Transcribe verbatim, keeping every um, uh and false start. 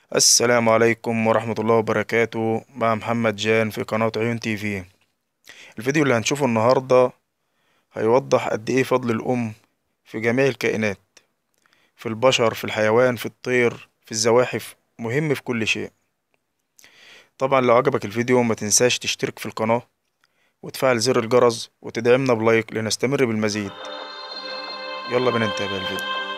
السلام عليكم ورحمة الله وبركاته، مع محمد جان في قناة عيون تي في. الفيديو اللي هنشوفه النهاردة هيوضح قد ايه فضل الام في جميع الكائنات، في البشر، في الحيوان، في الطير، في الزواحف، مهم في كل شيء. طبعا لو عجبك الفيديو ما تنساش تشترك في القناة وتفعل زر الجرس وتدعمنا بلايك لنستمر بالمزيد. يلا بينا نتابع الفيديو.